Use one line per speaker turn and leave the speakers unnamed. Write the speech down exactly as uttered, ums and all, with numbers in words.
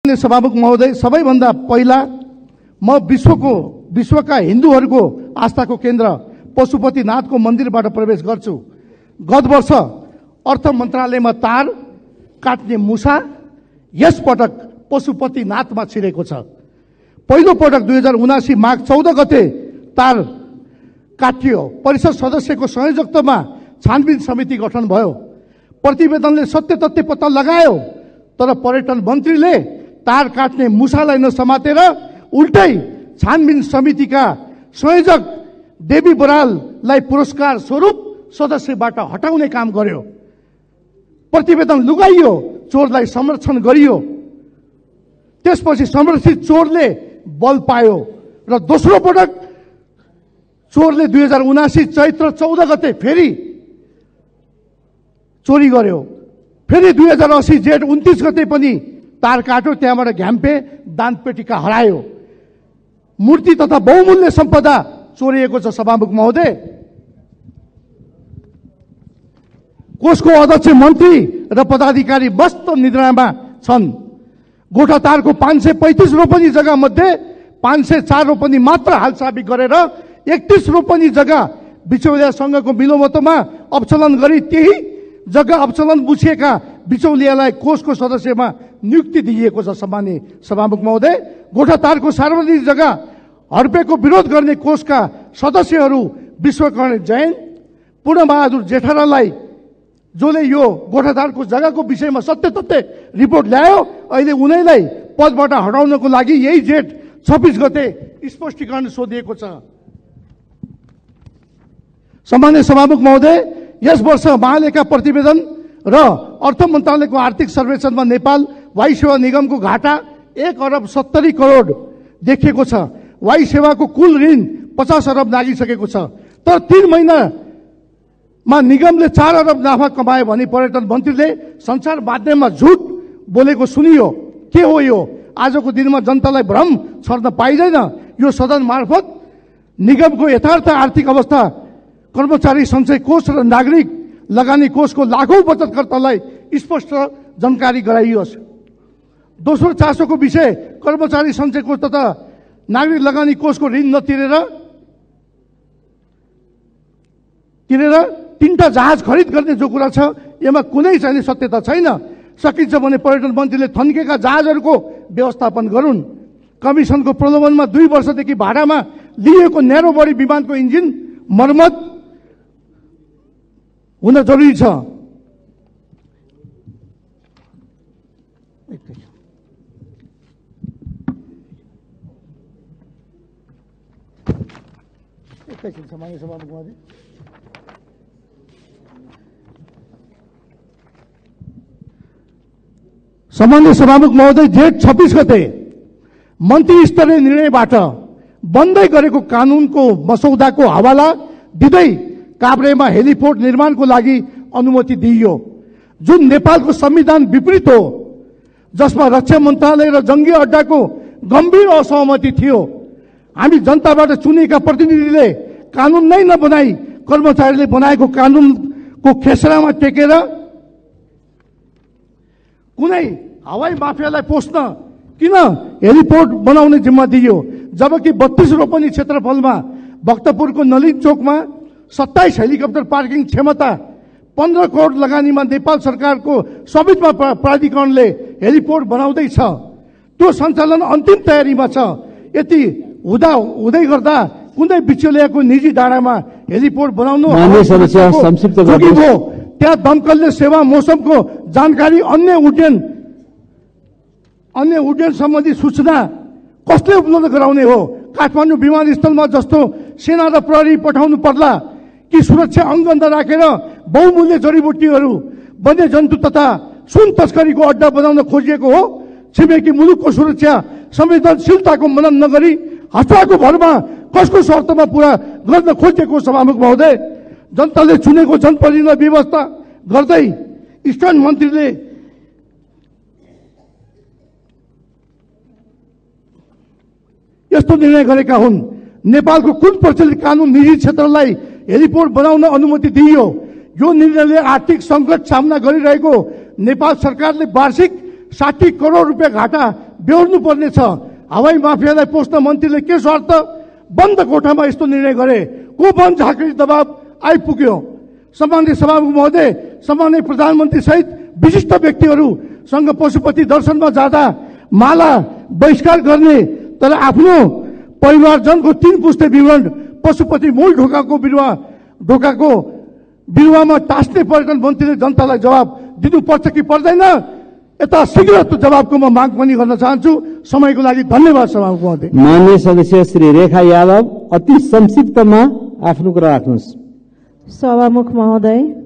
सभामुख महोदय, सबैभन्दा पहिला म विश्वको विश्वका हिन्दूहरूको आस्थाको केन्द्र पशुपतिनाथको मन्दिरबाट प्रवेश गर्छु। गत वर्ष अर्थ मन्त्रालयमा तार काट्ने मुसा यस पटक पशुपतिनाथमा छिरेको छ। पहिलो पटक दुई हजार उनासी माघ चौध गते तार काटियो। परिषद सदस्यको संयोजकत्वमा छानबिन समिति गठन भयो। प्रतिवेदनले सत्य तथ्य पत्ता लगायो, तर पर्यटन मन्त्रीले तार काट्ने मुसालाई नसमातेर उल्टै छानबिन समितिका संयोजक देवी बराललाई पुरस्कार स्वरूप सदस्यबाट हटाउने काम गर्यो। प्रतिवेदन लुगाइयो, चोरलाई संरक्षण गरियो। त्यसपछि संरक्षित चोरले बल पायो र दोस्रो पटक चोरले दुई हजार उनासी चैत्र चौध गते फेरि चोरी गर्यो। फेरि दुई हजार अस्सी जेठ उन्तिस गते पनि तार काट्यो। त्यहाँबाट घ्याम्पे दानपेटिका हरायो। मूर्ति तथा बहुमूल्य सम्पदा चोरिएको छ। सभामुख महोदय, कोषको अध्यक्ष मन्त्री र पदाधिकारी मस्त निद्रामा छन्। गोठातारको पाँच सय पैंतिस रोपनी जग्गा मध्ये पाँच सय चार रोपनी मात्र हालसाबी गरेर एकतीस रोपनी जग्गा बिचौलिया संघको मिलोमतोमा अपचलन गरी त्यही जग्गा अपचलन बुझिएका बिचौलियालाई कोषको सदस्यमा नियुक्ति दिइएको छ। सम्माननीय सभामुख महोदय, गोठातारको सार्वजनिक जग्गा हडपेको विरोध गर्ने कोषका सदस्यहरू विश्वकर्ण जैन, पूर्णबहादुर जेठारालाई, जसले यो गोठातारको जग्गाको विषयमा सत्य तथ्य रिपोर्ट ल्यायो, अहिले उनैलाई पदबाट हटाउनको लागि यही जेठ छब्बीस गते स्पष्टीकरण सोधिएको छ। सम्माननीय सभामुख महोदय, यस वर्ष महालेखा प्रतिवेदन र अर्थ मन्त्रालयको आर्थिक सर्वेक्षणमा नेपाल वायु सेवा निगमको घाटा एक अरब सत्तरी करोड देखिएको छ। वायु सेवाको कुल ऋण पचास अरब नागिसकेको छ। तर तीन महिनामा निगमले चार अरब नाफा कमायो भने पर्यटन मन्त्रीले संसार माध्यममा झुट बोलेको सुनियो। के हो यो? आजको दिनमा जनतालाई भ्रम छर्न पाइँदैन। यो सदन मार्फत निगमको यथार्थ आर्थिक अवस्था, कर्मचारी सञ्चय कोष र नागरिक लगानी कोषको लाखौं बचतकर्तालाई स्पष्ट जानकारी गराइयोस्। दोस्रो चासोको विषय, कर्मचारी सञ्चय कोष तथा नागरिक लगानी कोषको ऋण नतिरेर तिरेर तीनटा जहाज खरिद गर्ने जो कुरा छ, यसमा कुनै चाहिँ सत्यता छैन। सकिन्छ भने पर्यटन मन्त्रीले थन्केका जहाजहरूको व्यवस्थापन गरून्। कमिसनको प्रलोभनमा दुई वर्षदेखि भाडामा लिएको न्यारो बडी विमानको इन्जिन मर्मत हुन जरुरी छ। सम्माननीय सभामुख महोदय, सम्माननीय सभामुख महोदय, जेठ छब्बीस गते मन्त्री स्तरीय निर्णयबाट बन्दै गरेको कानूनको मसौदाको हवाला दिँदै काभ्रेमा हेलिपोर्ट निर्माणको लागि अनुमति दिइयो, जुन नेपालको संविधान विपरीत हो, जसमा रक्षा मन्त्रालय र जङ्गी अड्डाको गम्भीर असहमति थियो। हामी जनताबाट चुनेका प्रतिनिधिले कानून नै नबनाई कर्मचारीले बनाएको कानूनको खेसरामा टेकेर कुनै हवाई माफियालाई पोस्न किन हेलिपोर्ट बनाउने जिम्मा दिइयो? जबकि बत्तीस रोपनी क्षेत्रफलमा भक्तपुरको नलिन चोकमा सत्ताइस हेलिकप्टर पार्किङ क्षमता, पन्ध्र करोड लगानीमा नेपाल सरकारको संविधान प्राधिकरणले हेलिपोर्ट बनाउँदैछ। त्यो सञ्चालन अन्तिम तयारीमा छ। यति हुँदा हुँदै गर्दा कुनै बिचौलियाको निजी डाँडामा हेलिपोर्ट बनाउनु हो। त्यहाँ दमकलले सेवा, मौसमको जानकारी, अन्य उड्डयन अन्य उड्डयन सम्बन्धी सूचना कसले उपलब्ध गराउने हो? काठमाडौँ विमानस्थलमा जस्तो सेना र प्रहरी पठाउनु पर्ला कि सुरक्षा अङ्गन्द राखेर बहुमूल्य जडीबुटीहरू, वन्यजन्तु तथा सुन तस्करीको अड्डा बनाउन खोजिएको हो? छिमेकी मुलुकको सुरक्षा संवेदनशीलताको मनन नगरी हस्ताको भरमा कसको शर्तमा पूरा गर्न खोजेको? सभामुख महोदय, जनताले चुनेको जनप्रतिनिधिलाई व्यवस्था गर्दै इस्टर्न मन्त्रीले यस्तो निर्णय गरेका हुन्। नेपालको कुन प्रचलित कानून निजी क्षेत्रलाई हेलिपोर्ट बनाउन अनुमति दिइयो? यो निर्णयले आर्थिक संकट सामना गरिरहेको नेपाल सरकारले वार्षिक साठी करोड रुपियाँ घाटा बेहोर्नु पर्ने छ। हवाई माफियालाई पोस्न मन्त्रीले के स्वार्थ? बन्द कोठामा यस्तो निर्णय गरे, को बन झाँक्री दबाव आइपुग्यो। सम्माननीय सभामुख महोदय, सम्माननीय प्रधानमन्त्री सहित विशिष्ट व्यक्तिहरूसँग पशुपति दर्शनमा जाँदा माला बहिष्कार गर्ने, तर आफ्नो परिवारजनको तीन पुस्ते विवरण पशुपति मूल ढोकाको बिरुवा ढोकाको बिरुवामा टाँस्ने पर्यटन मन्त्रीले जनतालाई जवाब दिनुपर्छ कि पर्दैन? यता शीघ्र त्यो जवाबको म माग पनि गर्न चाहन्छु। समयको लागि धन्यवाद सभामुख महोदय।
माननीय सदस्य श्री रेखा यादव अति संक्षिप्तमा आफ्नो कुरा राख्नुहोस्।
सभामुख महोदय,